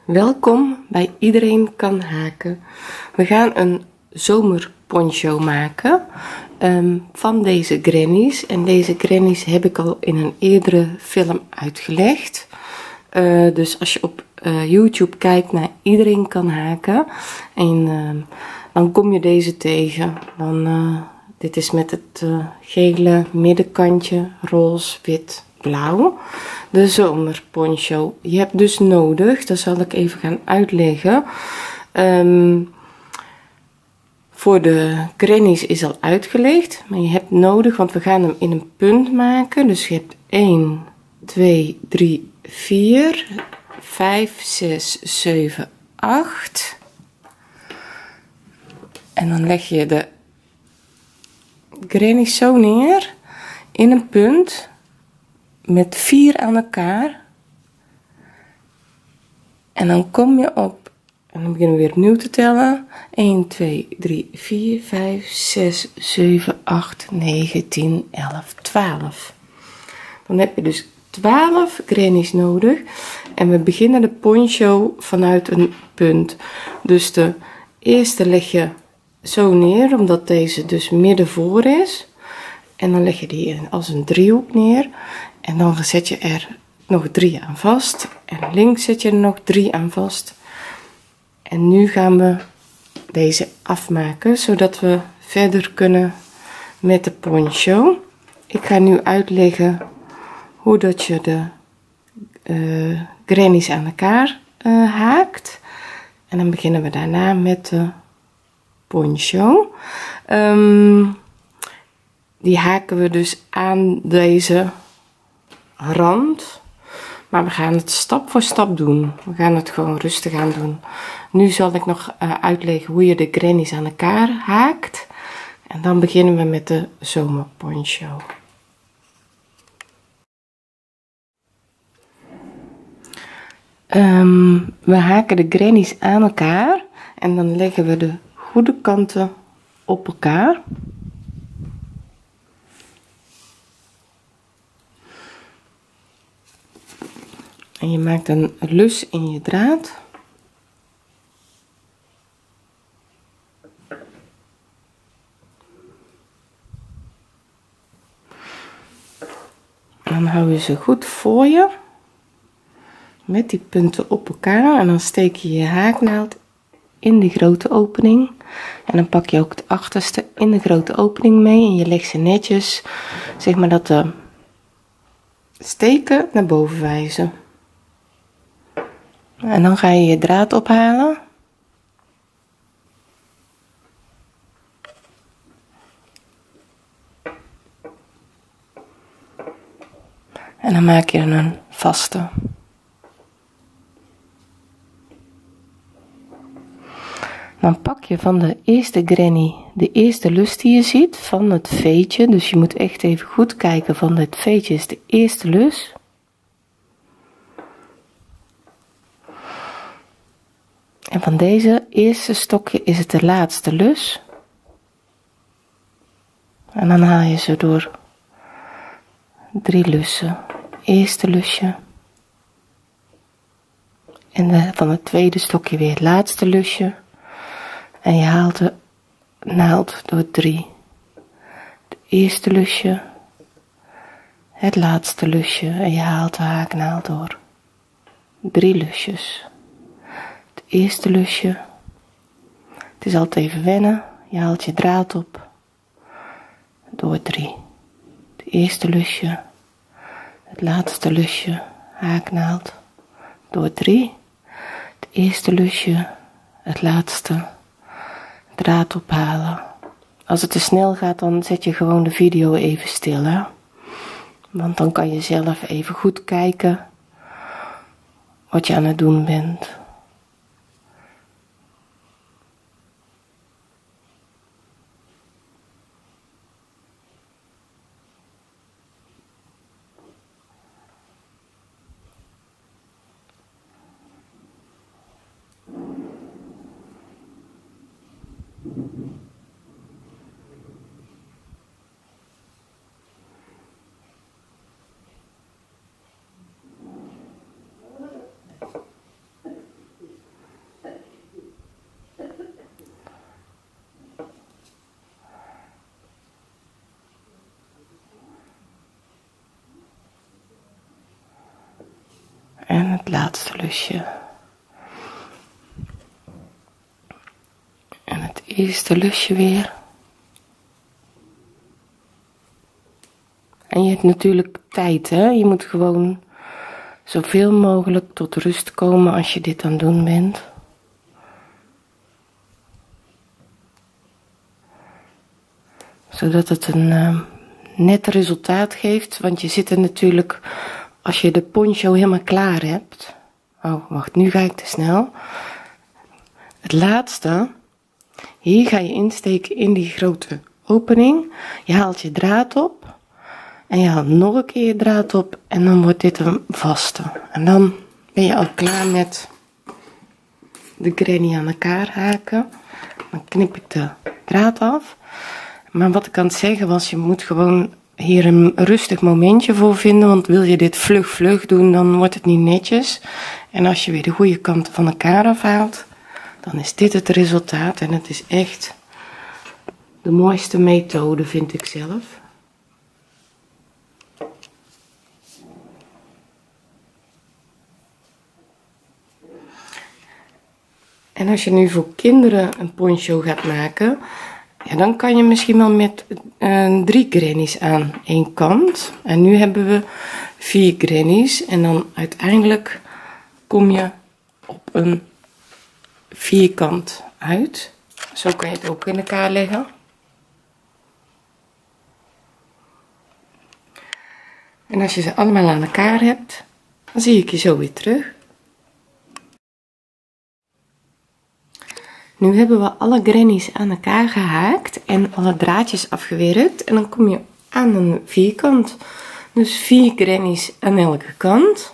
Welkom bij Iedereen kan haken. We gaan een zomerponcho maken van deze grannies. En deze grannies heb ik al in een eerdere film uitgelegd. Dus als je op YouTube kijkt naar Iedereen kan haken en dan kom je deze tegen. Dit is met het gele middenkantje, roze, wit, blauw. De zomerponcho. Je hebt dus nodig, dat zal ik even gaan uitleggen. Voor de grannies is al uitgelegd, maar je hebt nodig, want we gaan hem in een punt maken. Dus je hebt 1, 2, 3, 4, 5, 6, 7, 8. En dan leg je de grannies zo neer in een punt met 4 aan elkaar. En dan kom je op, en dan beginnen we weer opnieuw te tellen. 1, 2, 3, 4, 5, 6, 7, 8, 9, 10, 11, 12. Dan heb je dus 12 grannies nodig. En we beginnen de poncho vanuit een punt. Dus de eerste leg je zo neer, omdat deze dus midden voor is. En dan leg je die als een driehoek neer. En dan zet je er nog 3 aan vast. En links zet je er nog 3 aan vast. En nu gaan we deze afmaken, zodat we verder kunnen met de poncho. Ik ga nu uitleggen hoe dat je de grannies aan elkaar haakt. En dan beginnen we daarna met de poncho. Die haken we dus aan deze rand, maar we gaan het stap voor stap doen. We gaan het gewoon rustig aan doen. Nu zal ik nog uitleggen hoe je de grannies aan elkaar haakt en dan beginnen we met de zomerponcho. We haken de grannies aan elkaar en dan leggen we de goede kanten op elkaar. En je maakt een lus in je draad. En dan hou je ze goed voor je. Met die punten op elkaar. En dan steek je je haaknaald in de grote opening. En dan pak je ook het achterste in de grote opening mee. En je legt ze netjes, zeg maar dat de steken naar boven wijzen. En dan ga je je draad ophalen. En dan maak je er een vaste. Dan pak je van de eerste granny de eerste lus die je ziet van het veetje. Dus je moet echt even goed kijken, van het veetje is de eerste lus. En van deze eerste stokje is het de laatste lus. En dan haal je ze door 3 lussen. Eerste lusje. En van het tweede stokje weer het laatste lusje. En je haalt de naald door 3. Het eerste lusje. Het laatste lusje. En je haalt de haaknaald door 3 lusjes. Het eerste lusje. Het is altijd even wennen. Je haalt je draad op door 3. Het eerste lusje. Het laatste lusje. Haaknaald door 3. Het eerste lusje. Het laatste. Draad ophalen. Als het te snel gaat, dan zet je gewoon de video even stil, hè? Want dan kan je zelf even goed kijken wat je aan het doen bent. En het laatste lusje. En het eerste lusje weer. En je hebt natuurlijk tijd, hè? Je moet gewoon zoveel mogelijk tot rust komen als je dit aan het doen bent. Zodat het een net resultaat geeft, want je zit er natuurlijk, als je de poncho helemaal klaar hebt. Oh, wacht, nu ga ik te snel. Het laatste, hier ga je insteken in die grote opening. Je haalt je draad op en je haalt nog een keer je draad op en dan wordt dit een vaste. En dan ben je al klaar met de granny aan elkaar haken. Dan knip ik de draad af. Maar wat ik aan het zeggen was, je moet gewoon hier een rustig momentje voor vinden, want wil je dit vlug doen, dan wordt het niet netjes. En als je weer de goede kanten van elkaar afhaalt, dan is dit het resultaat. En het is echt de mooiste methode, vind ik zelf. En als je nu voor kinderen een poncho gaat maken, ja, dan kan je misschien wel met 3 grannies aan één kant. En nu hebben we 4 grannies. En dan uiteindelijk kom je op een vierkant uit. Zo kan je het ook in elkaar leggen. En als je ze allemaal aan elkaar hebt, dan zie ik je zo weer terug. Nu hebben we alle grannies aan elkaar gehaakt en alle draadjes afgewerkt. En dan kom je aan een vierkant. Dus 4 grannies aan elke kant.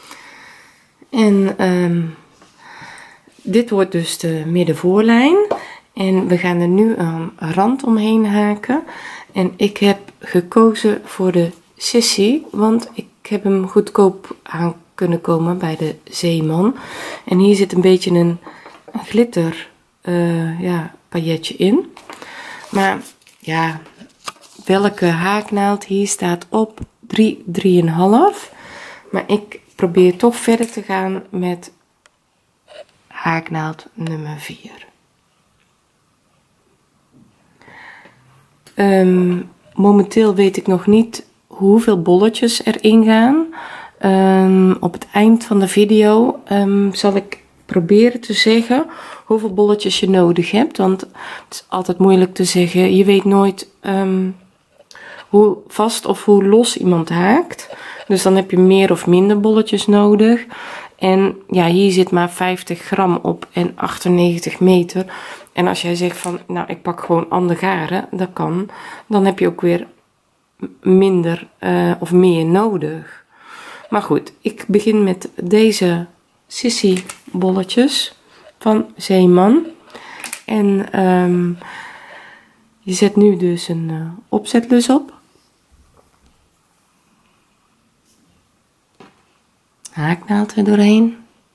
En dit wordt dus de middenvoorlijn. En we gaan er nu een rand omheen haken. En ik heb gekozen voor de Sissy, want ik heb hem goedkoop aan kunnen komen bij de Zeeman. En hier zit een beetje een glitter ja, pailletje in. Maar ja, welke haaknaald hier staat op 3, 3,5. Maar ik probeer toch verder te gaan met haaknaald nummer 4. Momenteel weet ik nog niet hoeveel bolletjes erin gaan. Op het eind van de video zal ik proberen te zeggen hoeveel bolletjes je nodig hebt, want het is altijd moeilijk te zeggen. Je weet nooit hoe vast of hoe los iemand haakt. Dus dan heb je meer of minder bolletjes nodig. En ja, hier zit maar 50 gram op en 98 meter. En als jij zegt van, nou ik pak gewoon ander garen, dat kan. Dan heb je ook weer minder of meer nodig. Maar goed, ik begin met deze Sissy bolletjes van Zeeman. En je zet nu dus een opzetlus op. Haaknaald er doorheen.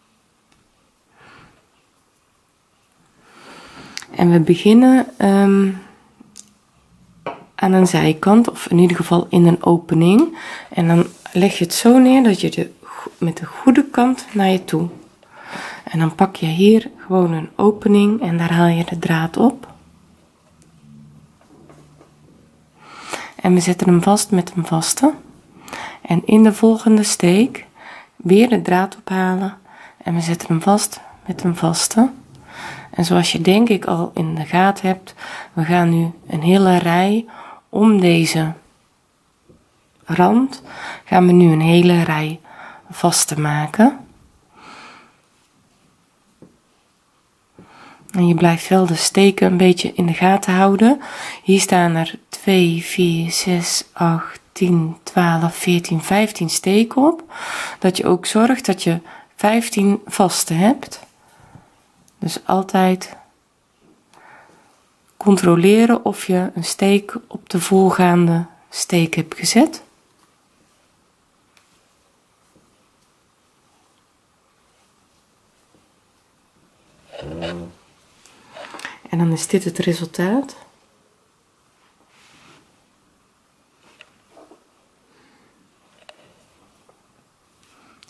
En we beginnen aan een zijkant, of in ieder geval in een opening. En dan leg je het zo neer dat je met de goede kant naar je toe. En dan pak je hier gewoon een opening en daar haal je de draad op. En we zetten hem vast met een vaste. En in de volgende steek weer de draad ophalen en we zetten hem vast met een vaste. En zoals je denk ik al in de gaten hebt, we gaan nu een hele rij om deze rand, gaan we nu een hele rij vaste maken. En je blijft wel de steken een beetje in de gaten houden. Hier staan er 2, 4, 6, 8, 10, 12, 14, 15 steken op. Dat je ook zorgt dat je 15 vaste hebt. Dus altijd controleren of je een steek op de voorgaande steek hebt gezet. En dan is dit het resultaat.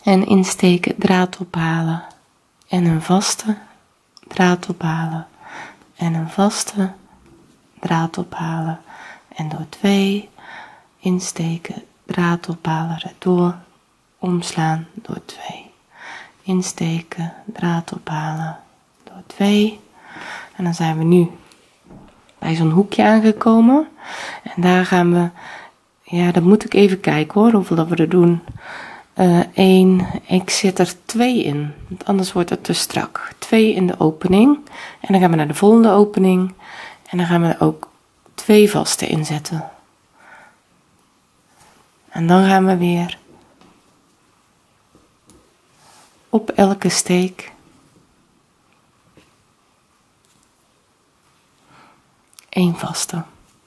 En insteken, draad ophalen en een vaste, draad ophalen en een vaste, draad ophalen en door 2 insteken, draad ophalen, rechtdoor, omslaan door 2. Insteken, draad ophalen door 2. En dan zijn we nu bij zo'n hoekje aangekomen. En daar gaan we, ja, dat moet ik even kijken hoor, hoeveel dat we er doen. 1, ik zet er 2 in, want anders wordt het te strak. 2 in de opening. En dan gaan we naar de volgende opening. En dan gaan we er ook 2 vaste inzetten. En dan gaan we weer op elke steek 1 vaste.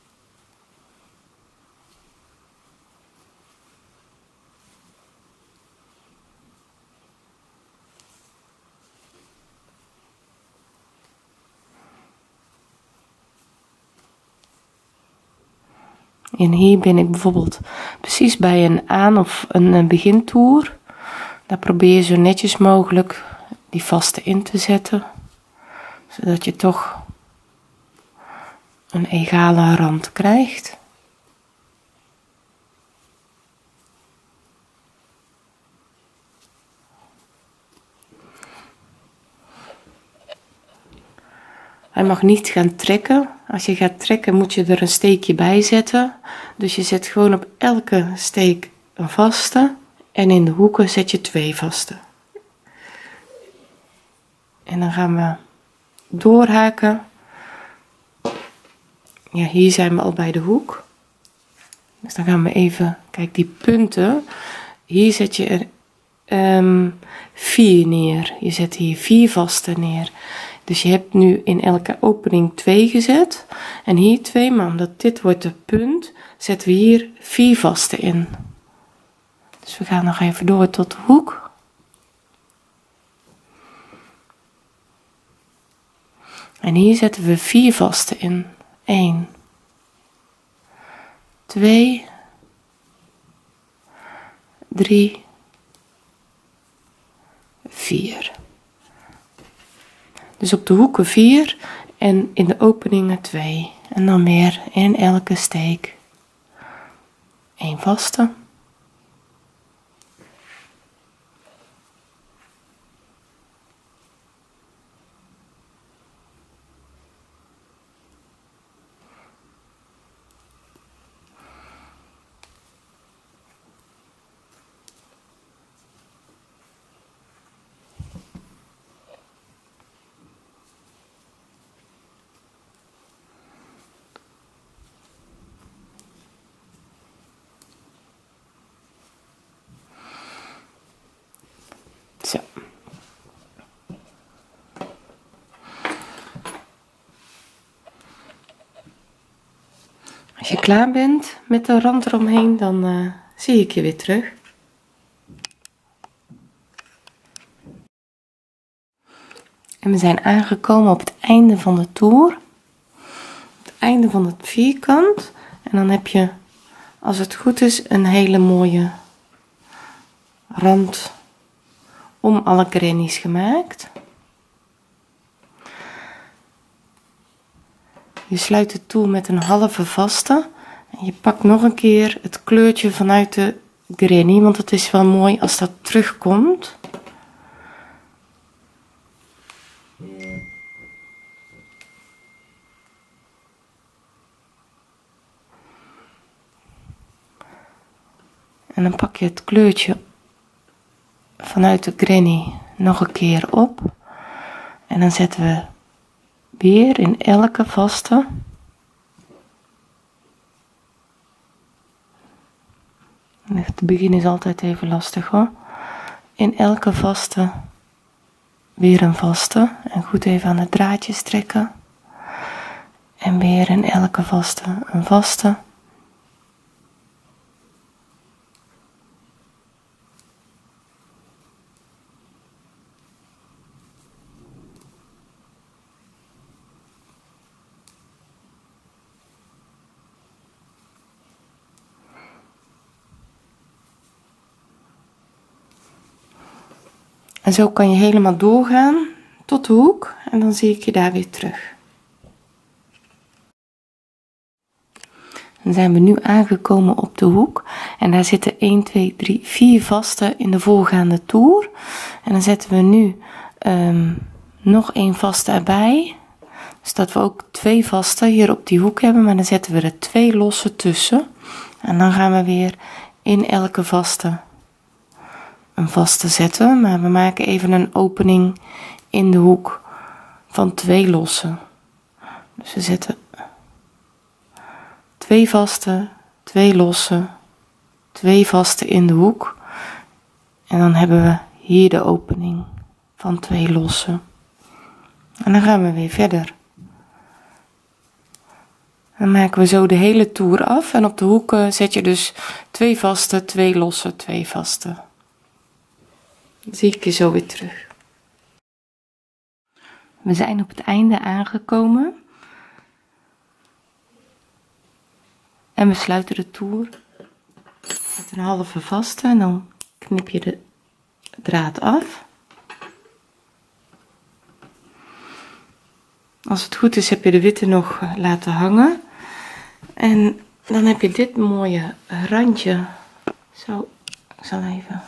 En hier ben ik bijvoorbeeld precies bij een aan- of een begintoer. Daar probeer je zo netjes mogelijk die vaste in te zetten, zodat je toch een egale rand krijgt. Hij mag niet gaan trekken. Als je gaat trekken moet je er een steekje bij zetten. Dus je zet gewoon op elke steek een vaste en in de hoeken zet je 2 vaste. En dan gaan we doorhaken. Ja, hier zijn we al bij de hoek. Dus dan gaan we even, kijk die punten. Hier zet je er 4 neer. Je zet hier 4 vaste neer. Dus je hebt nu in elke opening 2 gezet. En hier 2, maar omdat dit wordt de punt, zetten we hier 4 vaste in. Dus we gaan nog even door tot de hoek. En hier zetten we 4 vaste in. 1, 2, 3, 4. Dus op de hoeken 4 en in de openingen 2. En dan weer in elke steek 1 vaste. Zo. Als je klaar bent met de rand eromheen, dan zie ik je weer terug. En we zijn aangekomen op het einde van de toer. Het einde van het vierkant. En dan heb je, als het goed is, een hele mooie rand om alle grannies gemaakt. Je sluit het toe met een halve vaste. En je pakt nog een keer het kleurtje vanuit de granny, want het is wel mooi als dat terugkomt. En dan pak je het kleurtje vanuit de granny nog een keer op. En dan zetten we weer in elke vaste het begin is altijd even lastig hoor. In elke vaste weer een vaste en goed even aan het draadje trekken. En weer in elke vaste een vaste. En zo kan je helemaal doorgaan tot de hoek en dan zie ik je daar weer terug. Dan zijn we nu aangekomen op de hoek en daar zitten 1, 2, 3, 4 vaste in de voorgaande toer. En dan zetten we nu nog 1 vaste erbij. Dus dat we ook 2 vaste hier op die hoek hebben, maar dan zetten we er 2 losse tussen. En dan gaan we weer in elke vaste een vaste zetten, maar we maken even een opening in de hoek van 2 losse. Dus we zetten 2 vaste, 2 losse, 2 vaste in de hoek. En dan hebben we hier de opening van 2 losse. En dan gaan we weer verder. Dan maken we zo de hele toer af en op de hoeken zet je dus 2 vaste, 2 losse, 2 vaste. Dan zie ik je zo weer terug. We zijn op het einde aangekomen. En we sluiten de toer met een halve vaste en dan knip je de draad af. Als het goed is heb je de witte nog laten hangen. En dan heb je dit mooie randje. Zo, ik zal even.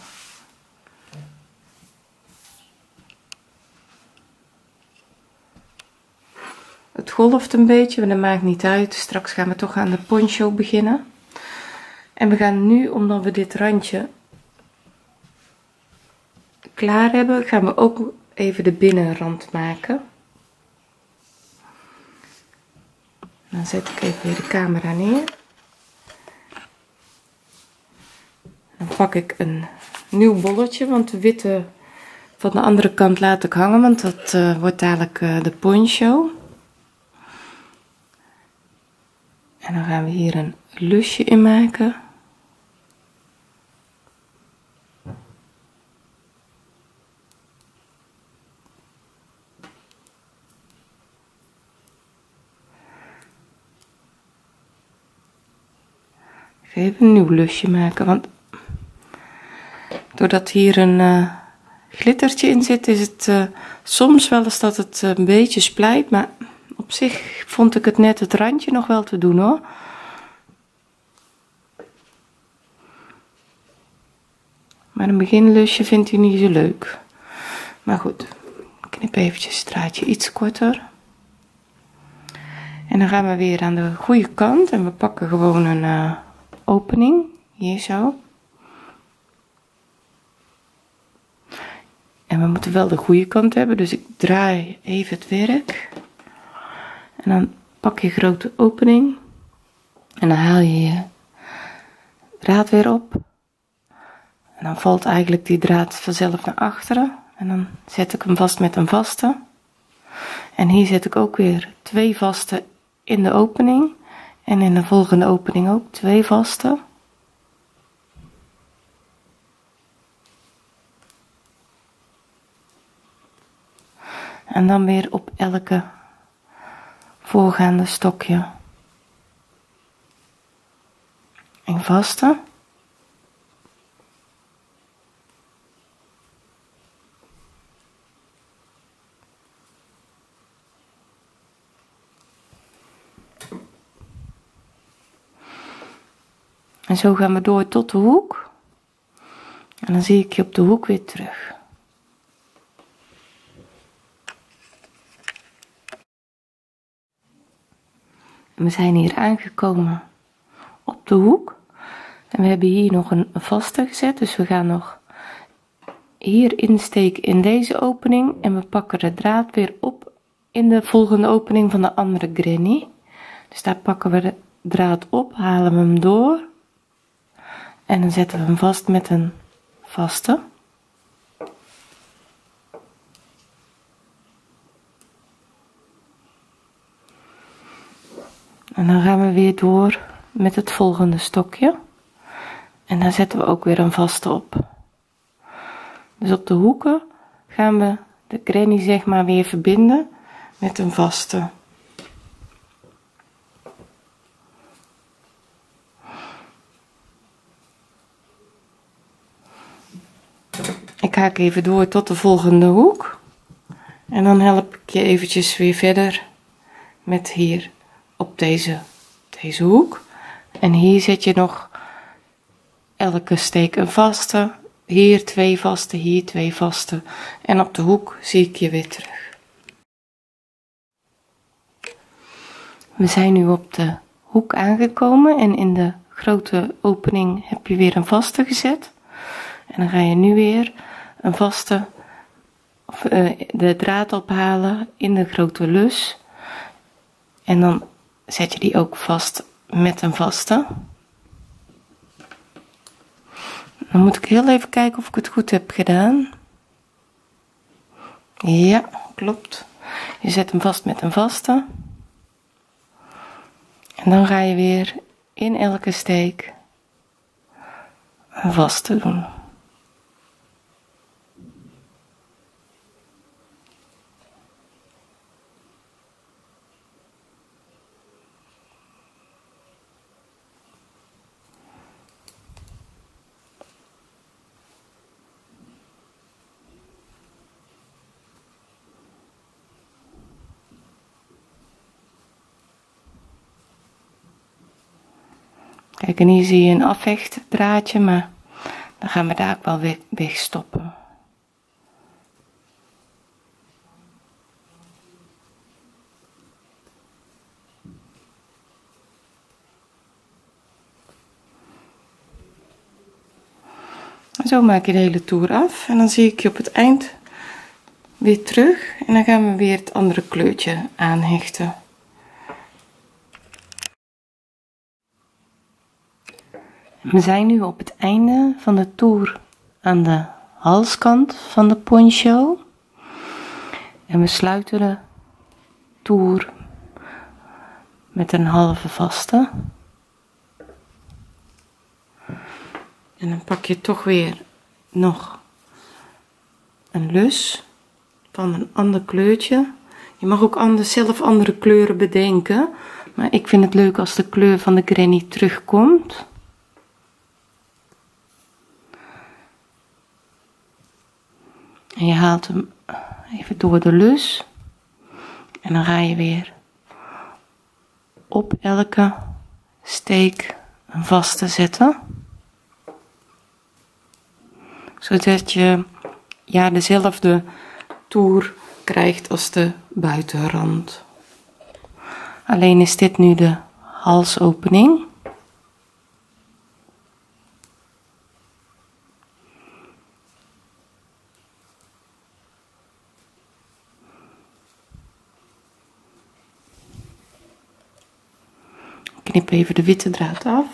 Het golft een beetje, maar dat maakt niet uit. Straks gaan we toch aan de poncho beginnen. En we gaan nu, omdat we dit randje klaar hebben, gaan we ook even de binnenrand maken. Dan zet ik even weer de camera neer. Dan pak ik een nieuw bolletje, want de witte van de andere kant laat ik hangen, want dat wordt dadelijk de poncho. En dan gaan we hier een lusje in maken. Even een nieuw lusje maken, want doordat hier een glittertje in zit, is het soms wel eens dat het een beetje splijt, maar op zich vond ik het net het randje nog wel te doen hoor. Maar een beginlusje vindt u niet zo leuk. Maar goed, ik knip eventjes het draadje iets korter. En dan gaan we weer aan de goede kant en we pakken gewoon een opening, hier zo. En we moeten wel de goede kant hebben, dus ik draai even het werk. En dan pak je grote opening. En dan haal je je draad weer op. En dan valt eigenlijk die draad vanzelf naar achteren. En dan zet ik hem vast met een vaste. En hier zet ik ook weer 2 vaste in de opening. En in de volgende opening ook 2 vaste. En dan weer op elke voorgaande stokje een vaste. En zo gaan we door tot de hoek. En dan zie ik je op de hoek weer terug. En we zijn hier aangekomen op de hoek. En we hebben hier nog een vaste gezet. Dus we gaan nog hier insteken in deze opening. En we pakken de draad weer op in de volgende opening van de andere granny. Dus daar pakken we de draad op, halen we hem door. En dan zetten we hem vast met een vaste. En dan gaan we weer door met het volgende stokje. En daar zetten we ook weer een vaste op. Dus op de hoeken gaan we de granny zeg maar weer verbinden met een vaste. Ik haak even door tot de volgende hoek. En dan help ik je eventjes weer verder met hier op deze hoek. En hier zet je nog elke steek een vaste. Hier 2 vaste, hier 2 vaste. En op de hoek zie ik je weer terug. We zijn nu op de hoek aangekomen en in de grote opening heb je weer een vaste gezet. En dan ga je nu weer een vaste, de draad ophalen in de grote lus. En dan zet je die ook vast met een vaste. Dan moet ik heel even kijken of ik het goed heb gedaan. Ja, klopt. Je zet hem vast met een vaste. En dan ga je weer in elke steek een vaste doen. Kijk, en hier zie je een afhechtdraadje, maar dan gaan we daar ook wel weer wegstoppen. Zo maak je de hele toer af en dan zie ik je op het eind weer terug en dan gaan we weer het andere kleurtje aanhechten. We zijn nu op het einde van de toer aan de halskant van de poncho en we sluiten de toer met een halve vaste. En dan pak je toch weer nog een lus van een ander kleurtje. Je mag ook zelf andere kleuren bedenken, maar ik vind het leuk als de kleur van de granny terugkomt. En je haalt hem even door de lus en dan ga je weer op elke steek een vaste zetten, zodat je ja dezelfde toer krijgt als de buitenrand. Alleen is dit nu de halsopening. Knip even de witte draad af.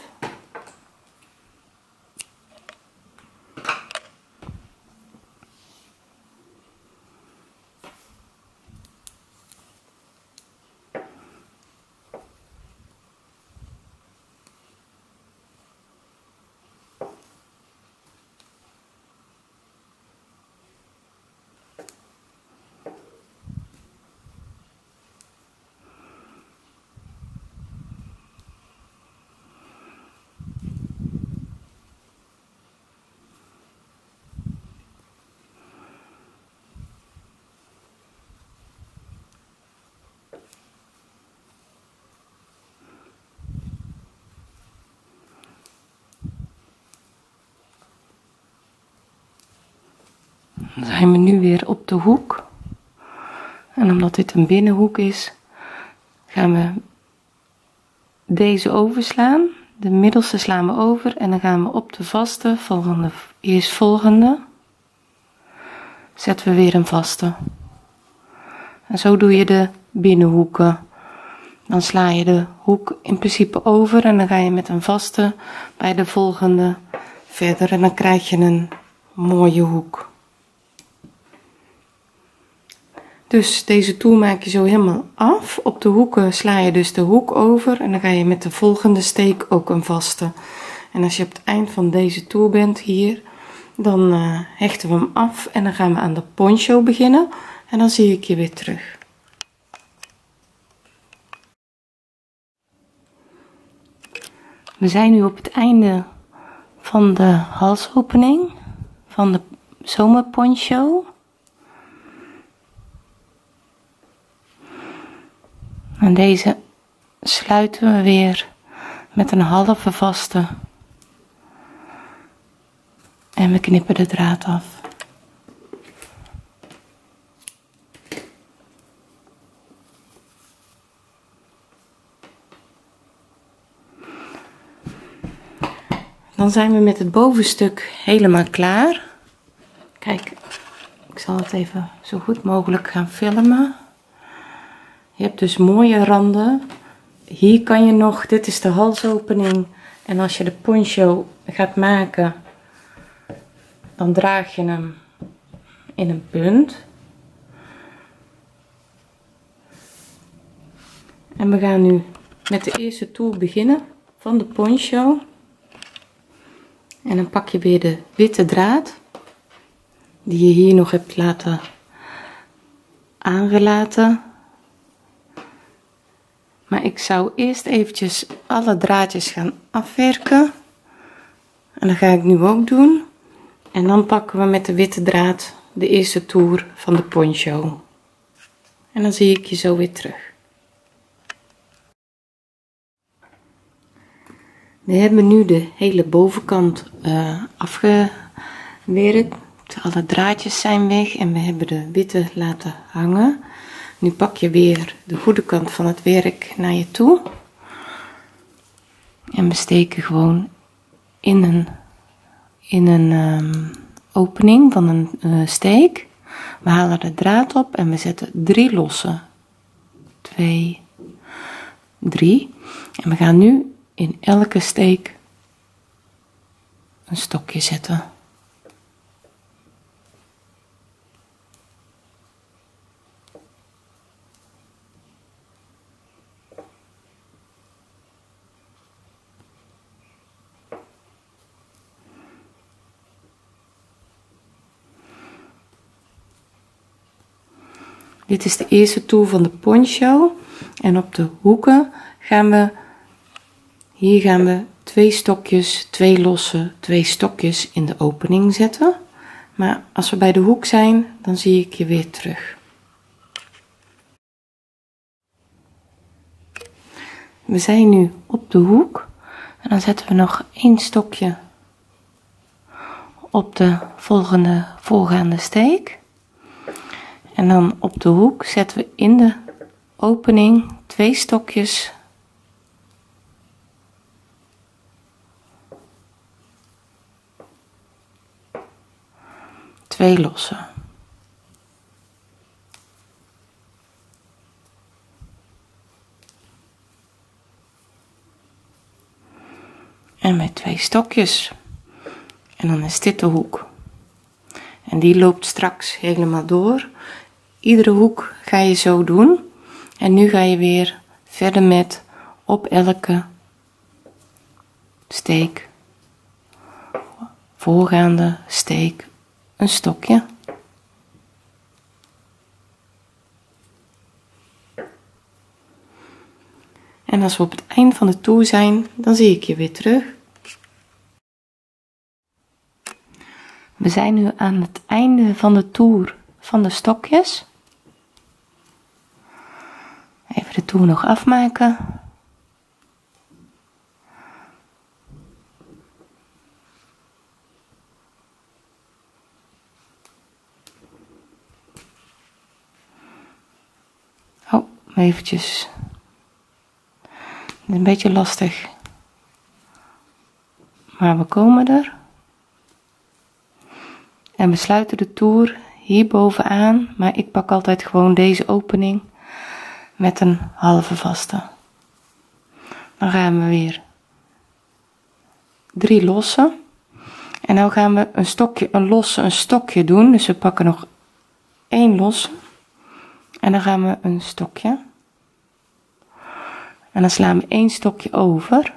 Dan zijn we nu weer op de hoek. En omdat dit een binnenhoek is, gaan we deze overslaan. De middelste slaan we over en dan gaan we op de vaste van de eerstvolgende zetten we weer een vaste. En zo doe je de binnenhoeken. Dan sla je de hoek in principe over en dan ga je met een vaste bij de volgende verder en dan krijg je een mooie hoek. Dus deze toer maak je zo helemaal af. Op de hoeken sla je dus de hoek over en dan ga je met de volgende steek ook een vaste. En als je op het eind van deze toer bent hier, dan hechten we hem af en dan gaan we aan de poncho beginnen en dan zie ik je weer terug. We zijn nu op het einde van de halsopening van de zomerponcho. En deze sluiten we weer met een halve vaste. En we knippen de draad af. Dan zijn we met het bovenstuk helemaal klaar. Kijk, ik zal het even zo goed mogelijk gaan filmen. Je hebt dus mooie randen. Hier kan je nog, dit is de halsopening. En als je de poncho gaat maken, dan draag je hem in een punt. En we gaan nu met de eerste toer beginnen van de poncho. En dan pak je weer de witte draad, die je hier nog hebt laten aangelaten. Maar ik zou eerst eventjes alle draadjes gaan afwerken. En dat ga ik nu ook doen. En dan pakken we met de witte draad de eerste toer van de poncho. En dan zie ik je zo weer terug. We hebben nu de hele bovenkant afgewerkt. Alle draadjes zijn weg en we hebben de witte laten hangen. Nu pak je weer de goede kant van het werk naar je toe. En we steken gewoon in een opening van een steek. We halen de draad op en we zetten 3 losse. 2, 3. En we gaan nu in elke steek een stokje zetten. Dit is de eerste toer van de poncho en op de hoeken gaan we 2 stokjes, 2 losse, 2 stokjes in de opening zetten. Maar als we bij de hoek zijn, dan zie ik je weer terug. We zijn nu op de hoek en dan zetten we nog 1 stokje op de voorgaande steek. En dan op de hoek zetten we in de opening 2 stokjes. Twee losse. En met 2 stokjes. En dan is dit de hoek. En die loopt straks helemaal door. Iedere hoek ga je zo doen. En nu ga je weer verder met op elke steek, voorgaande steek, een stokje. En als we op het eind van de toer zijn, dan zie ik je weer terug. We zijn nu aan het einde van de toer van de stokjes. Even de toer nog afmaken. Oh, eventjes. Het is een beetje lastig. Maar we komen er. En we sluiten de toer hier bovenaan, maar ik pak altijd gewoon deze opening met een halve vaste. Dan gaan we weer 3 losse. En nu gaan we een stokje doen. Dus we pakken nog 1 losse. En dan gaan we een stokje. En dan slaan we 1 stokje over.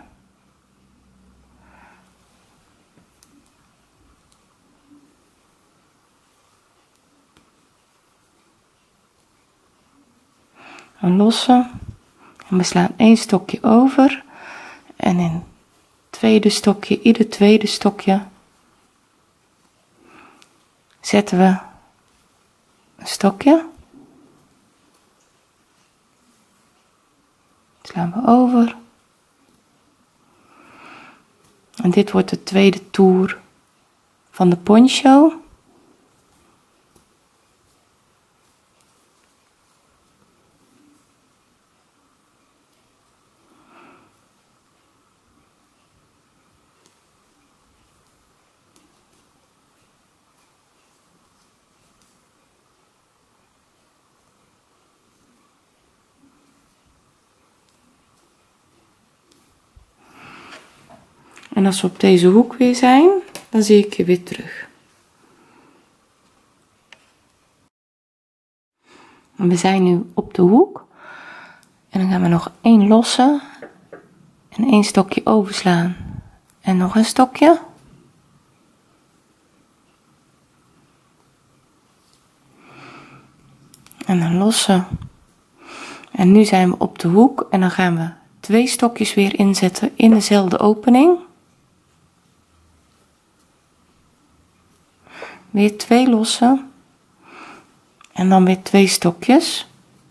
Een losse. En we slaan 1 stokje over. En in het tweede stokje, ieder tweede stokje, zetten we een stokje. Slaan we over. En dit wordt de tweede toer van de poncho. En als we op deze hoek weer zijn, dan zie ik je weer terug. En we zijn nu op de hoek. En dan gaan we nog 1 lossen. En 1 stokje overslaan. En nog een stokje. En dan lossen. En nu zijn we op de hoek. En dan gaan we 2 stokjes weer inzetten in dezelfde opening. Weer 2 lossen. En dan weer 2 stokjes.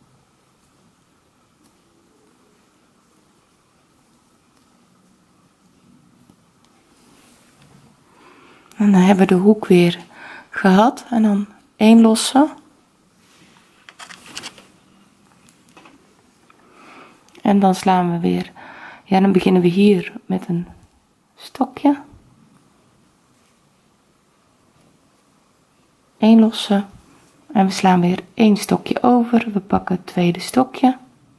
En dan hebben we de hoek weer gehad. En dan 1 lossen. En dan slaan we weer. Ja, dan beginnen we hier met een stokje. 1 lossen. En we slaan weer 1 stokje over. We pakken het tweede stokje.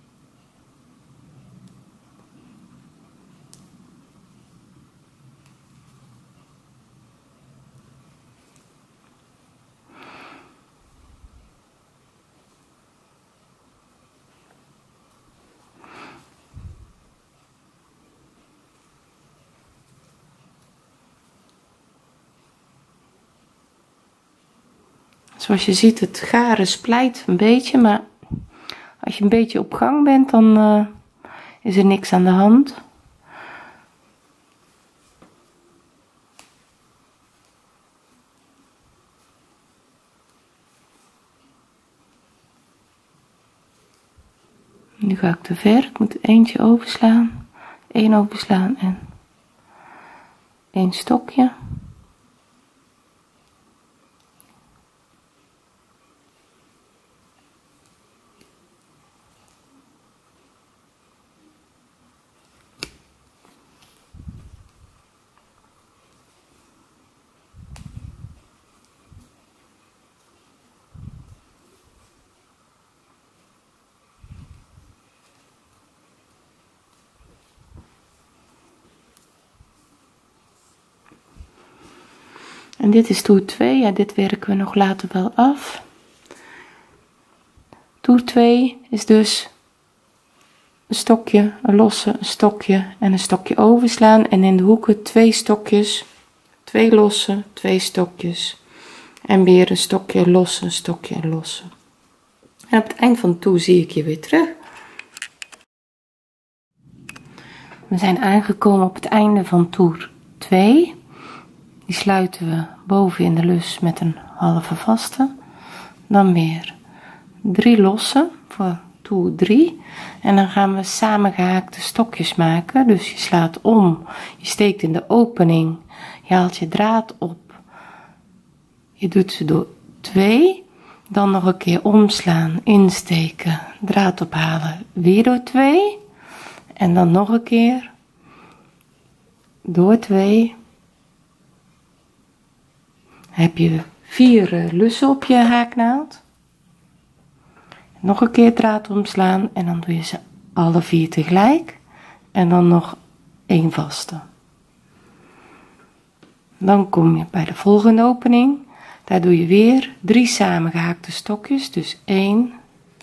Zoals je ziet, het garen splijt een beetje, maar als je een beetje op gang bent, dan is er niks aan de hand. Nu ga ik te ver, ik moet eentje overslaan, 1 overslaan en 1 stokje. En dit is toer 2, ja, dit werken we nog later wel af. Toer 2 is dus een stokje, een losse, een stokje en een stokje overslaan. En in de hoeken 2 stokjes, 2 losse, 2 stokjes. En weer een stokje losse, een stokje losse. En op het eind van de toer zie ik je weer terug. We zijn aangekomen op het einde van toer 2. Die sluiten we boven in de lus met een halve vaste. Dan weer 3 losse voor toer 3. En dan gaan we samengehaakte stokjes maken. Dus je slaat om, je steekt in de opening, je haalt je draad op. Je doet ze door 2. Dan nog een keer omslaan, insteken, draad ophalen, weer door 2. En dan nog een keer door 2. Heb je 4 lussen op je haaknaald. Nog een keer draad omslaan en dan doe je ze alle 4 tegelijk. En dan nog 1 vaste. Dan kom je bij de volgende opening. Daar doe je weer 3 samengehaakte stokjes. Dus 1.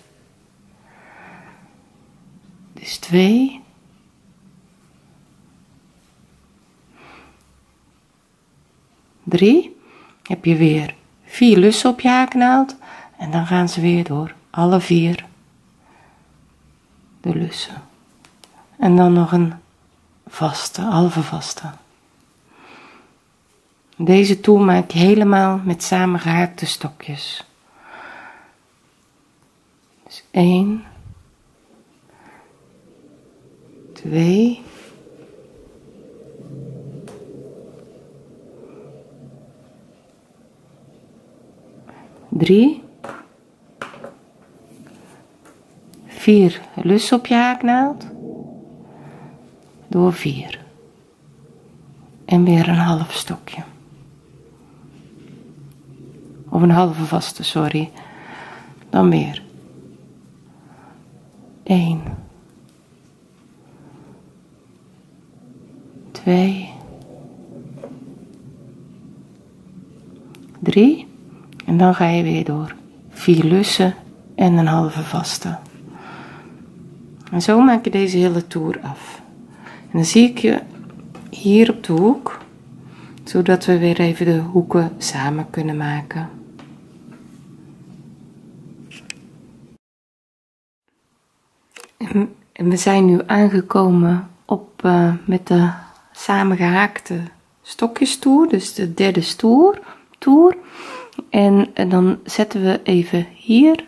Dus 2. 3. Heb je weer 4 lussen op je haaknaald. En dan gaan ze weer door alle 4 de lussen. En dan nog een vaste, halve vaste. Deze toer maak je helemaal met samengehaakte stokjes. Dus 1, 2, 3, 4 lussen op je haaknaald, door 4 en weer een half stokje, of een halve vaste, sorry, dan weer 1, 2, 3 en dan ga je weer door 4 lussen en een halve vaste. En zo maak je deze hele toer af. En dan zie ik je hier op de hoek, zodat we weer even de hoeken samen kunnen maken. En we zijn nu aangekomen op met de samengehaakte stokjestoer, dus de derde toer. En dan zetten we even hier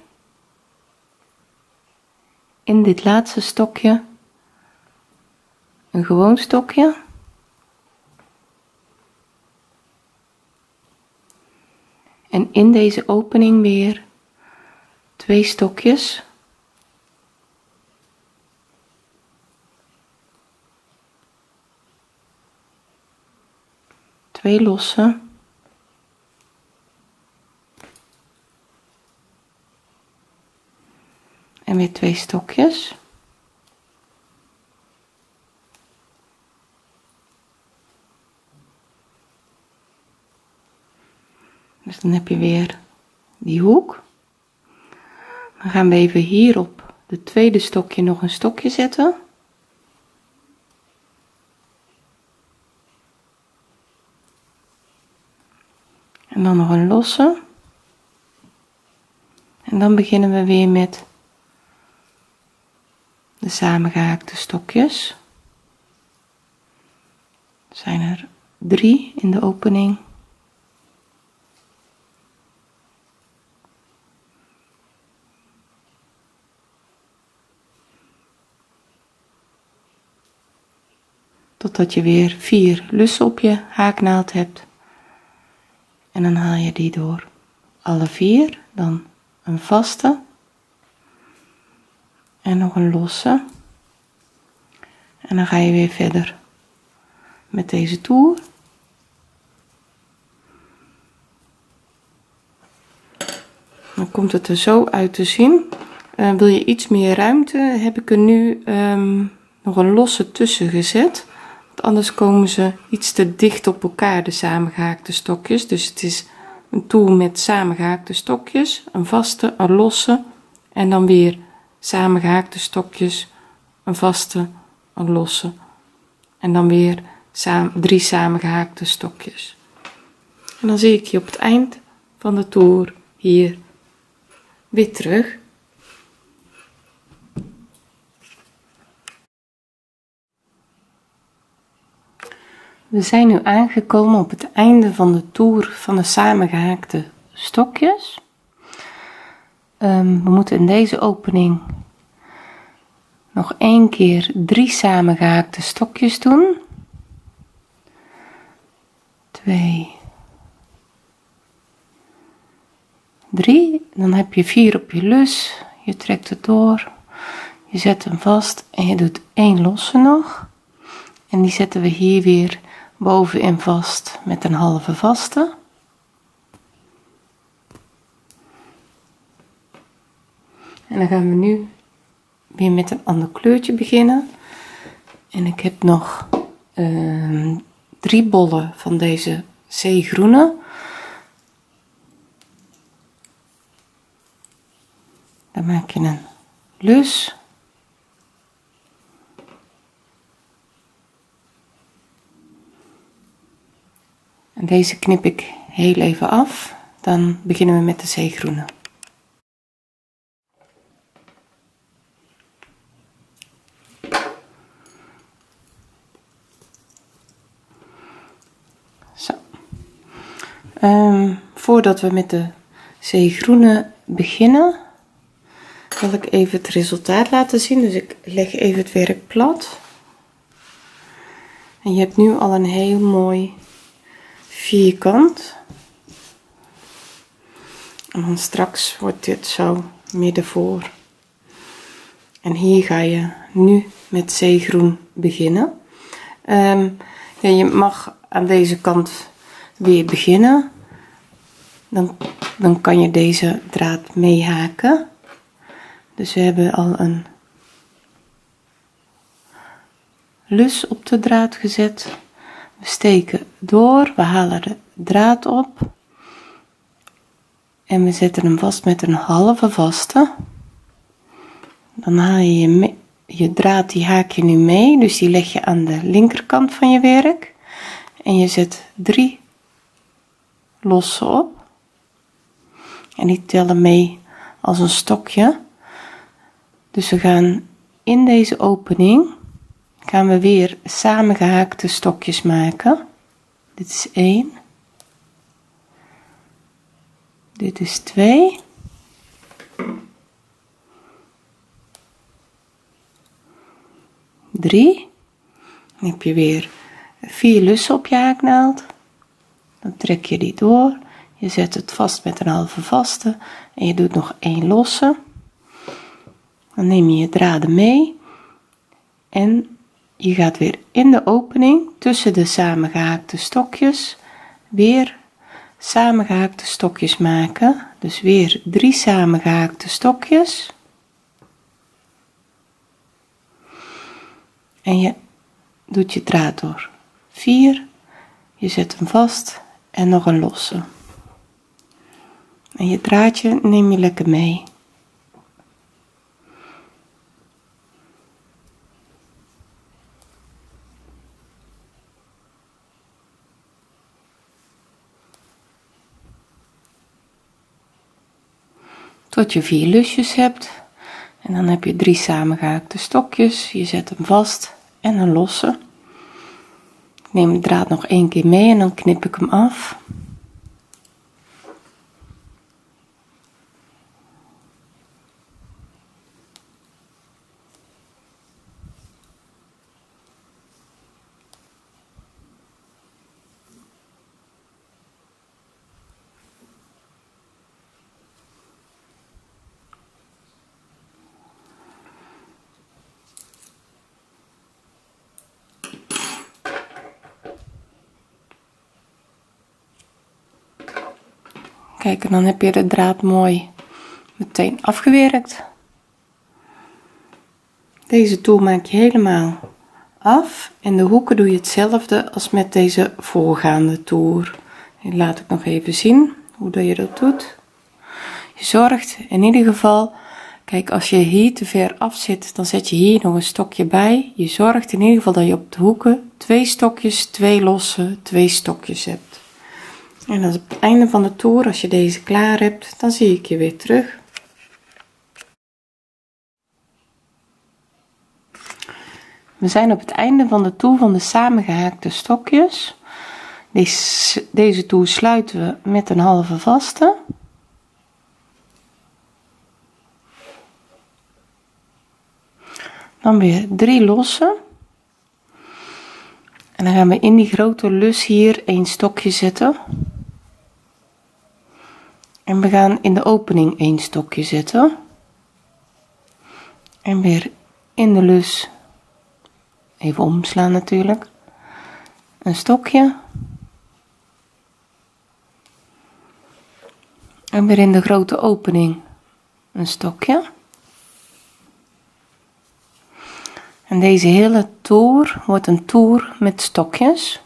in dit laatste stokje een gewoon stokje. En in deze opening weer 2 stokjes. Twee losse. En weer 2 stokjes. Dus dan heb je weer die hoek. Dan gaan we even hier op het tweede stokje nog een stokje zetten. En dan nog een losse. En dan beginnen we weer met de samengehaakte stokjes. Er zijn er 3 in de opening. Totdat je weer 4 lussen op je haaknaald hebt. En dan haal je die door alle 4, dan een vaste en nog een losse. En dan ga je weer verder met deze toer. Dan komt het er zo uit te zien. Wil je iets meer ruimte, heb ik er nu nog een losse tussen gezet. Want anders komen ze iets te dicht op elkaar, de samengehaakte stokjes. Dus het is een toer met samengehaakte stokjes, een vaste, een losse en dan weer samengehaakte stokjes, een vaste, een losse en dan weer 3 samengehaakte stokjes. En dan zie ik je op het eind van de toer hier weer terug. We zijn nu aangekomen op het einde van de toer van de samengehaakte stokjes. We moeten in deze opening nog 1 keer 3 samengehaakte stokjes doen. 2, 3, dan heb je 4 op je lus, je trekt het door, je zet hem vast en je doet 1 losse nog. En die zetten we hier weer bovenin vast met een halve vaste. En dan gaan we nu weer met een ander kleurtje beginnen. En ik heb nog 3 bollen van deze zeegroene. Dan maak je een lus. En deze knip ik heel even af. Dan beginnen we met de zeegroene. Zo. Voordat we met de zeegroene beginnen, wil ik even het resultaat laten zien. Dus ik leg even het werk plat. En je hebt nu al een heel mooi vierkant. En dan straks wordt dit zo middenvoor. En hier ga je nu met zeegroen beginnen. Ja, je mag aan deze kant weer beginnen. Dan kan je deze draad meehaken. Dus we hebben al een lus op de draad gezet. We steken door, we halen de draad op. En we zetten hem vast met een halve vaste. Dan haal je je draad, die haak je nu mee. Dus die leg je aan de linkerkant van je werk. En je zet 3 losse op. En die tellen mee als een stokje. Dus we gaan in deze opening, gaan we weer samengehaakte stokjes maken. Dit is 1. Dit is 2. Dan heb je weer 4 lussen op je haaknaald. Dan trek je die door. Je zet het vast met een halve vaste. En je doet nog 1 losse. Dan neem je je draden mee. En je gaat weer in de opening tussen de samengehaakte stokjes weer samengehaakte stokjes maken. Dus weer 3 samengehaakte stokjes. En je doet je draad door 4, je zet hem vast en nog een losse. En je draadje neem je lekker mee. Tot je 4 lusjes hebt. En dan heb je 3 samengehaakte stokjes. Je zet hem vast en een losse. Ik neem de draad nog 1 keer mee en dan knip ik hem af. Kijk, en dan heb je de draad mooi meteen afgewerkt. Deze toer maak je helemaal af en de hoeken doe je hetzelfde als met deze voorgaande toer. Die laat ik nog even zien hoe je dat doet. Je zorgt in ieder geval, kijk, als je hier te ver af zit, dan zet je hier nog een stokje bij. Je zorgt in ieder geval dat je op de hoeken 2 stokjes, 2 losse, 2 stokjes hebt. En op het einde van de toer, als je deze klaar hebt, dan zie ik je weer terug. We zijn op het einde van de toer van de samengehaakte stokjes. Deze toer sluiten we met een halve vaste. Dan weer 3 losse. En dan gaan we in die grote lus hier 1 stokje zetten. En we gaan in de opening 1 stokje zetten. En weer in de lus, even omslaan natuurlijk, een stokje. En weer in de grote opening een stokje. En deze hele toer wordt een toer met stokjes.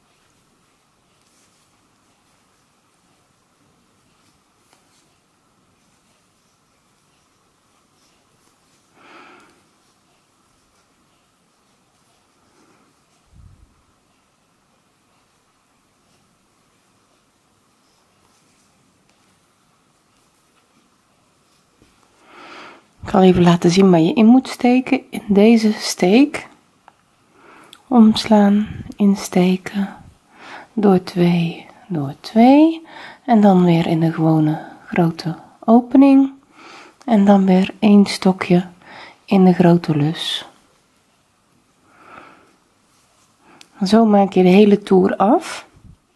Ik zal even laten zien waar je in moet steken. In deze steek. Omslaan, insteken. Door 2 door 2 en dan weer in de gewone grote opening en dan weer 1 stokje in de grote lus. Zo maak je de hele toer af.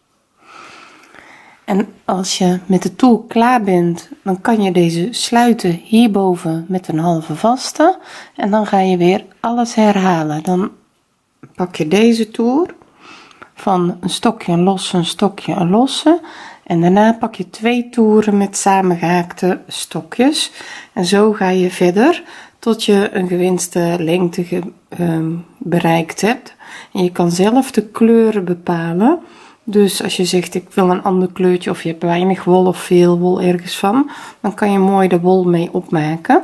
En als je met de toer klaar bent, dan kan je deze sluiten hierboven met een halve vaste en dan ga je weer alles herhalen. Dan pak je deze toer van een stokje een losse, een stokje een losse en daarna pak je 2 toeren met samengehaakte stokjes en zo ga je verder tot je een gewenste lengte bereikt hebt. En je kan zelf de kleuren bepalen. Dus als je zegt ik wil een ander kleurtje of je hebt weinig wol of veel wol ergens van, dan kan je mooi de wol mee opmaken.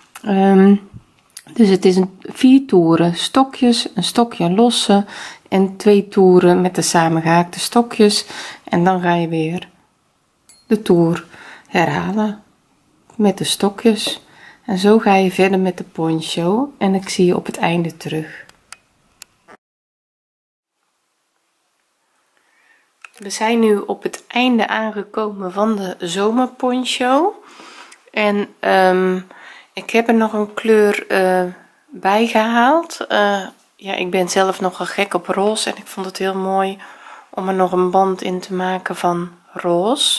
Dus het is 4 toeren stokjes, een stokje losse en 2 toeren met de samengehaakte stokjes en dan ga je weer de toer herhalen met de stokjes en zo ga je verder met de poncho en ik zie je op het einde terug. We zijn nu op het einde aangekomen van de zomerponcho en ik heb er nog een kleur bij gehaald. Ja, ik ben zelf nogal gek op roze en ik vond het heel mooi om er nog een band in te maken van roze.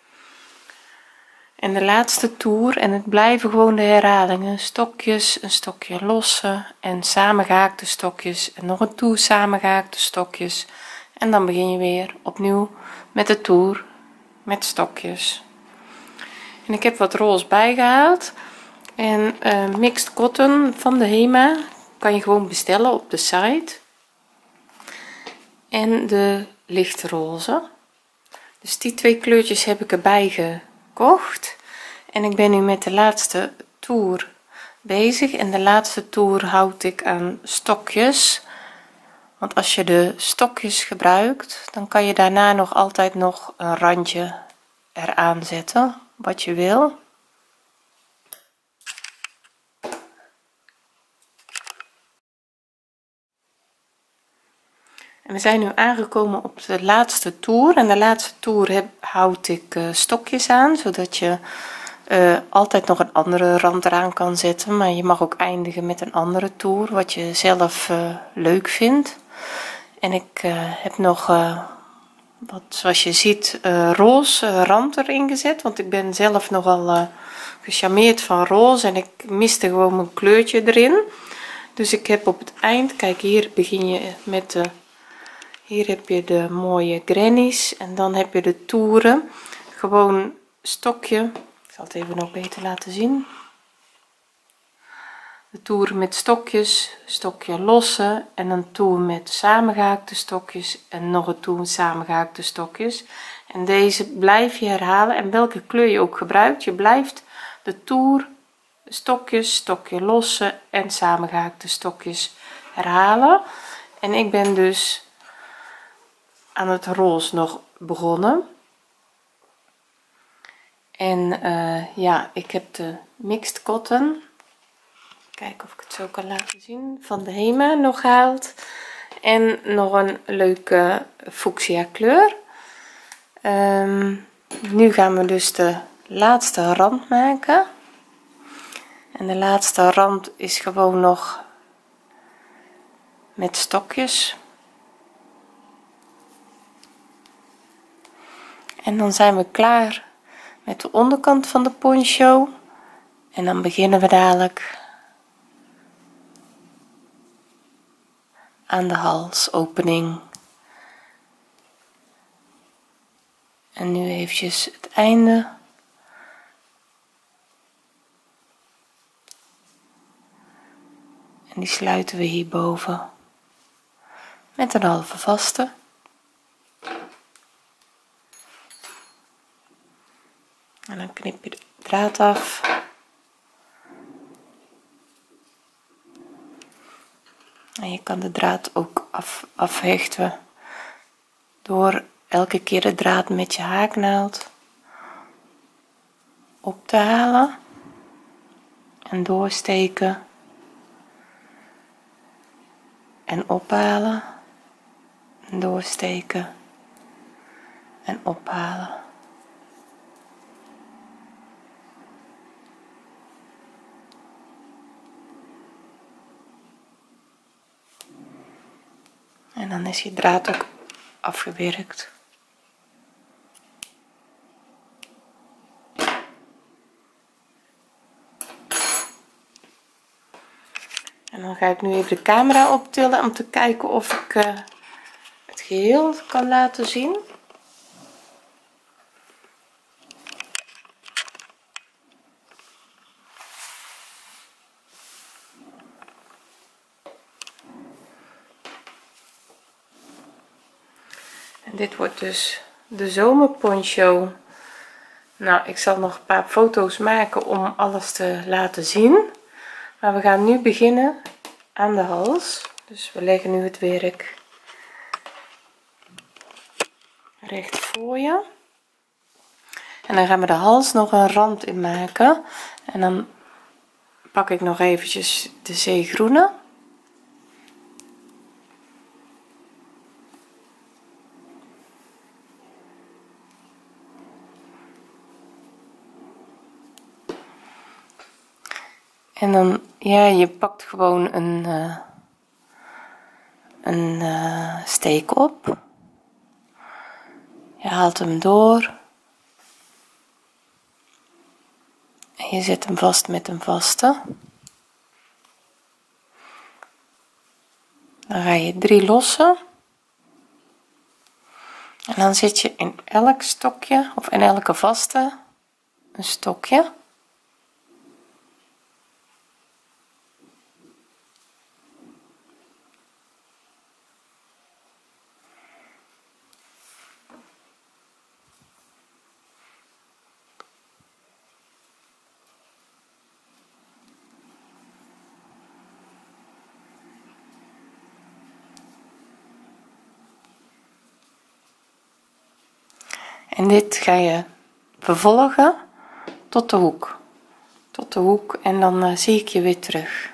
En de laatste toer, en het blijven gewoon de herhalingen, stokjes, een stokje losse en samengehaakte stokjes en nog een toer samengehaakte stokjes en dan begin je weer opnieuw met de toer met stokjes. En ik heb wat roze bijgehaald en mixed cotton van de HEMA kan je gewoon bestellen op de site en de lichtroze, dus die 2 kleurtjes heb ik erbij gekocht en ik ben nu met de laatste toer bezig en de laatste toer houd ik aan stokjes, want als je de stokjes gebruikt dan kan je daarna nog altijd nog een randje eraan zetten wat je wil. En we zijn nu aangekomen op de laatste toer en de laatste toer houd ik stokjes aan zodat je altijd nog een andere rand eraan kan zetten, maar je mag ook eindigen met een andere toer wat je zelf leuk vindt. En ik heb nog wat, zoals je ziet, roze rand erin gezet, want ik ben zelf nogal gecharmeerd van roze en ik miste gewoon mijn kleurtje erin. Dus ik heb op het eind, kijk hier begin je met de, hier heb je de mooie grannies en dan heb je de toeren, gewoon stokje, ik zal het even nog beter laten zien. De toer met stokjes, stokje losse en een toer met samengehaakte stokjes en nog een toer met samengehaakte stokjes. En deze blijf je herhalen en welke kleur je ook gebruikt, je blijft de toer, stokjes, stokje losse en samengehaakte stokjes herhalen. En ik ben dus aan het roze nog begonnen. En ja, ik heb de mixed cotton. Kijken of ik het zo kan laten zien, van de HEMA nog gehaald en nog een leuke fuchsia kleur. Nu gaan we dus de laatste rand maken en de laatste rand is gewoon nog met stokjes en dan zijn we klaar met de onderkant van de poncho en dan beginnen we dadelijk aan de halsopening. En nu eventjes het einde. En die sluiten we hierboven met een halve vaste. En dan knip je de draad af. En je kan de draad ook afhechten door elke keer de draad met je haaknaald op te halen en doorsteken en ophalen en doorsteken en ophalen. En dan is je draad ook afgewerkt. En dan ga ik nu even de camera optillen om te kijken of ik het geheel kan laten zien. En dit wordt dus de zomerponcho. Nou, ik zal nog een paar foto's maken om alles te laten zien. Maar we gaan nu beginnen aan de hals. Dus we leggen nu het werk recht voor je. En dan gaan we de hals nog een rand in maken. En dan pak ik nog eventjes de zeegroene. En dan, ja, je pakt gewoon een steek op. Je haalt hem door. En je zet hem vast met een vaste. Dan ga je 3 lossen. En dan zet je in elk stokje of in elke vaste een stokje. En dit ga je vervolgen tot de hoek. Tot de hoek en dan zie ik je weer terug.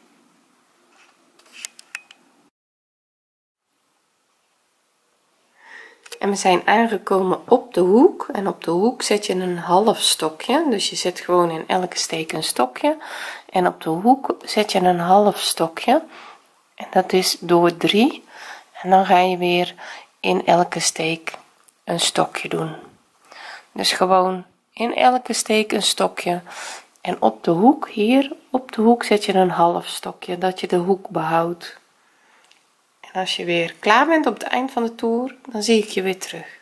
En we zijn aangekomen op de hoek. En op de hoek zet je een half stokje. Dus je zet gewoon in elke steek een stokje. En op de hoek zet je een half stokje. En dat is door 3. En dan ga je weer in elke steek een stokje doen. Dus gewoon in elke steek een stokje. En op de hoek, hier op de hoek zet je een half stokje, dat je de hoek behoudt. En als je weer klaar bent op het eind van de toer, dan zie ik je weer terug.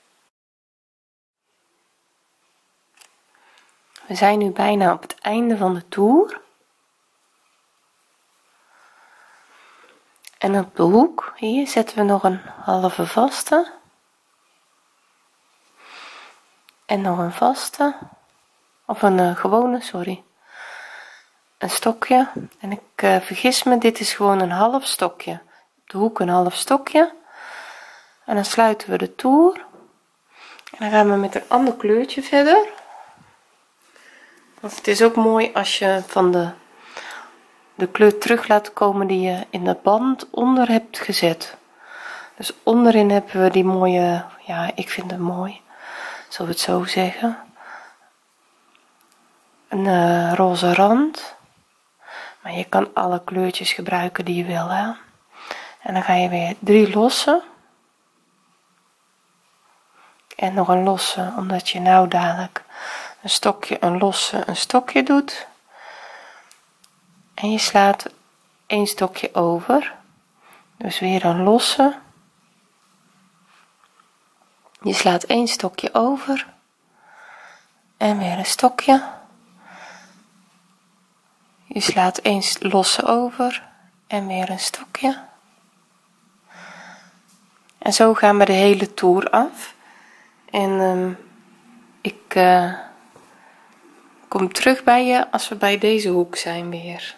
We zijn nu bijna op het einde van de toer. En op de hoek, hier zetten we nog een halve vaste. En nog een vaste. Of een gewone, sorry. Een stokje. En ik vergis me, dit is gewoon een half stokje. Op de hoek een half stokje. En dan sluiten we de toer. En dan gaan we met een ander kleurtje verder. Want het is ook mooi als je van de kleur terug laat komen die je in de band onder hebt gezet. Dus onderin hebben we die mooie, ja, ik vind het mooi, zullen we het zo zeggen, een roze rand. Maar je kan alle kleurtjes gebruiken die je wil, hè. En dan ga je weer 3 lossen. En nog een losse, omdat je nou dadelijk een stokje, een losse, een stokje doet. En je slaat 1 stokje over. Dus weer een losse. Je slaat 1 stokje over. En weer een stokje. Je slaat 1 losse over. En weer een stokje. En zo gaan we de hele toer af. En ik kom terug bij je als we bij deze hoek zijn weer.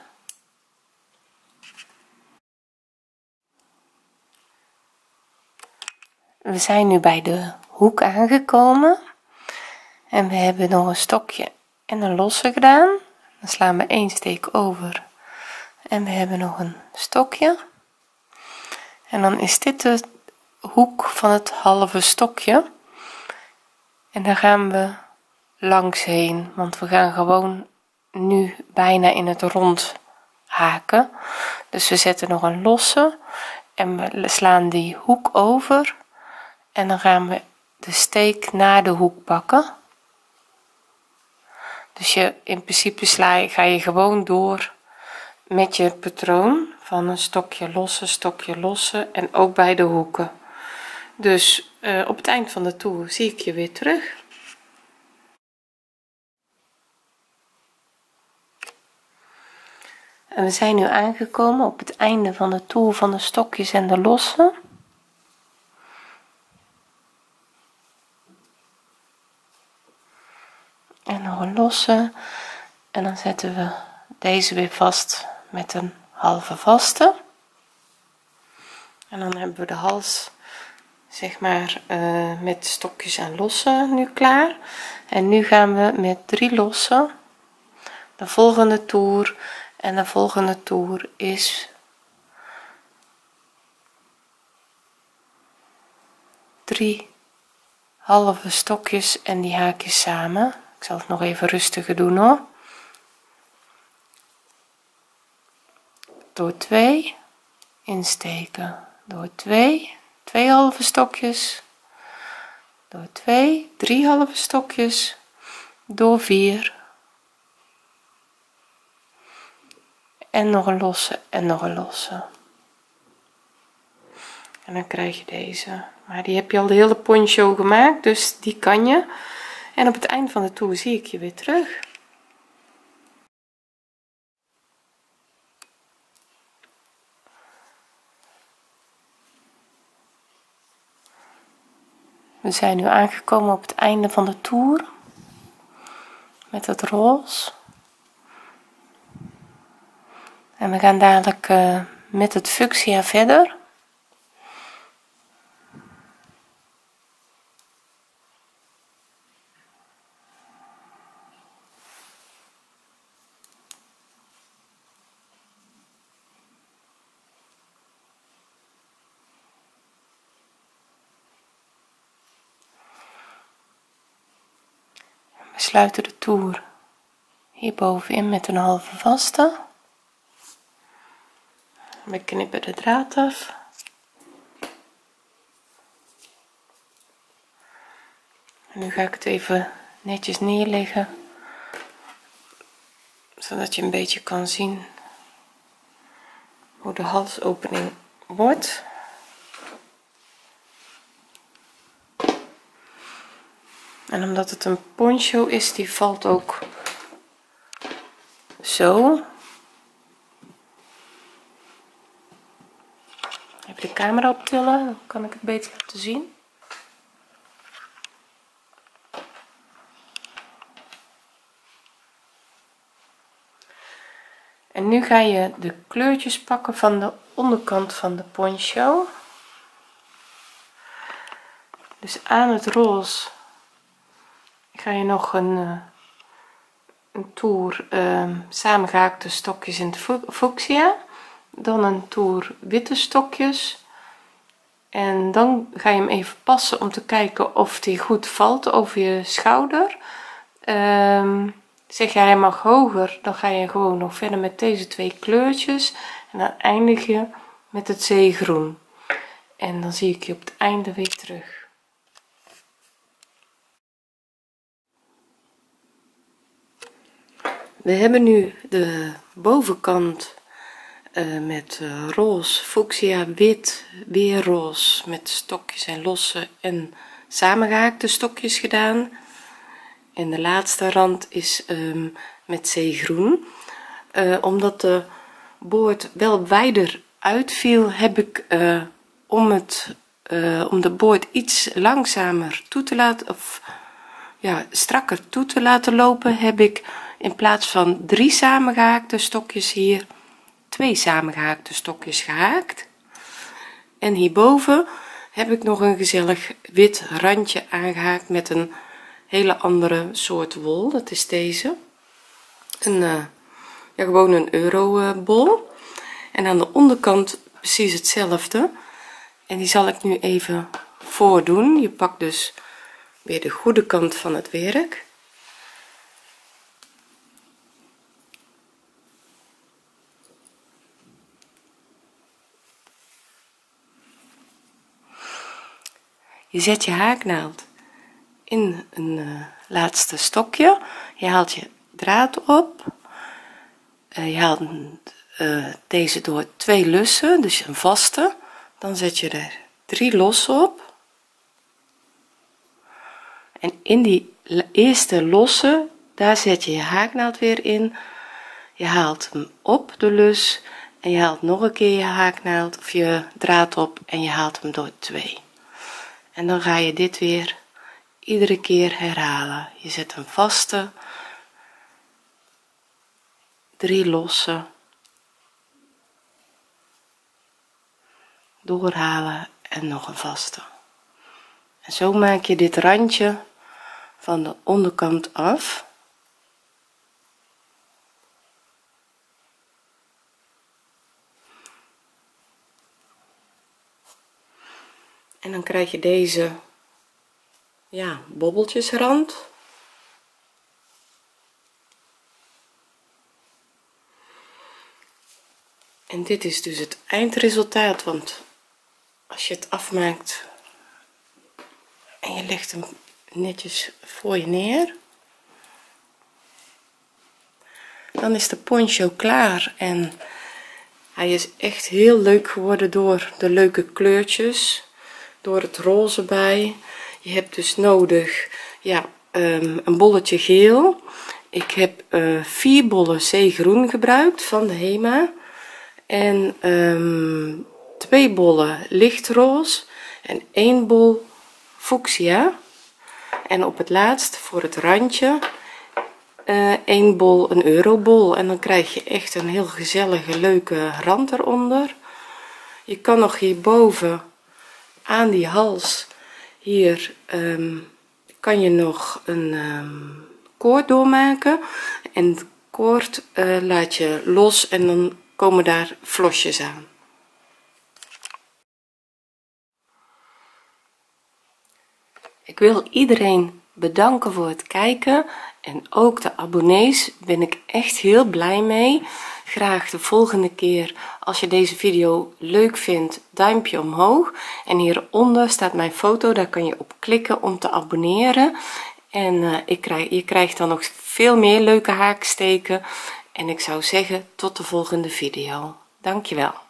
We zijn nu bij de hoek aangekomen. En we hebben nog een stokje en een losse gedaan. Dan slaan we 1 steek over. En we hebben nog een stokje. En dan is dit de hoek van het halve stokje. En daar gaan we langs heen, want we gaan gewoon nu bijna in het rond haken. Dus we zetten nog een losse en we slaan die hoek over en dan gaan we de steek naar de hoek pakken. Dus in principe ga je gewoon door met je patroon van een stokje losse en ook bij de hoeken. Dus op het eind van de toer zie ik je weer terug. En we zijn nu aangekomen op het einde van de toer van de stokjes en de losse. En nog een losse. En dan zetten we deze weer vast met een halve vaste. En dan hebben we de hals zeg maar met stokjes en lossen nu klaar. En nu gaan we met 3 lossen de volgende toer. En de volgende toer is 3 halve stokjes en die haakjes samen. Ik zal het nog even rustiger doen hoor. Door 2 insteken, door 2 halve stokjes, door 2 3 halve stokjes, door 4 en nog een losse en nog een losse. En dan krijg je deze, maar die heb je al de hele poncho gemaakt, dus die kan je. En op het eind van de toer zie ik je weer terug. We zijn nu aangekomen op het einde van de toer met het roze. En we gaan dadelijk met het fuchsia verder. We sluiten de toer hierbovenin met een halve vaste. We knippen de draad af. En nu ga ik het even netjes neerleggen, zodat je een beetje kan zien hoe de halsopening wordt. En omdat het een poncho is, die valt ook zo. Even de camera optillen, dan kan ik het beter laten zien. En nu ga je de kleurtjes pakken van de onderkant van de poncho. Dus aan het roze ga je nog een toer samengehaakte stokjes in het fuchsia, dan een toer witte stokjes en dan ga je hem even passen om te kijken of die goed valt over je schouder. Zeg jij hij mag hoger, dan ga je gewoon nog verder met deze 2 kleurtjes en dan eindig je met het zeegroen en dan zie ik je op het einde weer terug. We hebben nu de bovenkant met roze, fuchsia, wit, weer roze met stokjes en losse en samengehaakte stokjes gedaan. En de laatste rand is met zeegroen. Omdat de boord wel wijder uitviel, heb ik om de boord iets langzamer toe te laten, of ja, strakker toe te laten lopen, heb ik in plaats van 3 samengehaakte stokjes hier 2 samengehaakte stokjes gehaakt. En hierboven heb ik nog een gezellig wit randje aangehaakt met een hele andere soort wol. Dat is deze, ja, gewoon een eurobol. En aan de onderkant precies hetzelfde. En die zal ik nu even voordoen. Je pakt dus weer de goede kant van het werk. Je zet je haaknaald in een laatste stokje, je haalt je draad op, je haalt deze door 2 lussen, dus een vaste, dan zet je er 3 losse op en in die eerste losse daar zet je je haaknaald weer in, je haalt hem op de lus en je haalt nog een keer je haaknaald of je draad op en je haalt hem door 2 en dan ga je dit weer iedere keer herhalen. Je zet een vaste, 3 losse, doorhalen en nog een vaste. En zo maak je dit randje van de onderkant af. En dan krijg je deze bobbeltjesrand. En dit is dus het eindresultaat, want als je het afmaakt en je legt hem netjes voor je neer, dan is de poncho klaar en hij is echt heel leuk geworden door de leuke kleurtjes, door het roze bij. Je hebt dus nodig een bolletje geel. Ik heb 4 bollen zeegroen gebruikt van de Hema en 2 bollen lichtroze en 1 bol fuchsia en op het laatst voor het randje 1 bol een eurobol en dan krijg je echt een heel gezellige leuke rand eronder. Je kan nog hierboven aan die hals hier kan je nog een koord doormaken en het koord laat je los en dan komen daar vlosjes aan. Ik wil iedereen bedanken voor het kijken en ook de abonnees ben ik echt heel blij mee. Graag de volgende keer als je deze video leuk vindt, duimpje omhoog en hieronder staat mijn foto, daar kan je op klikken om te abonneren en je krijgt dan nog veel meer leuke haaksteken en ik zou zeggen tot de volgende video. Dankjewel.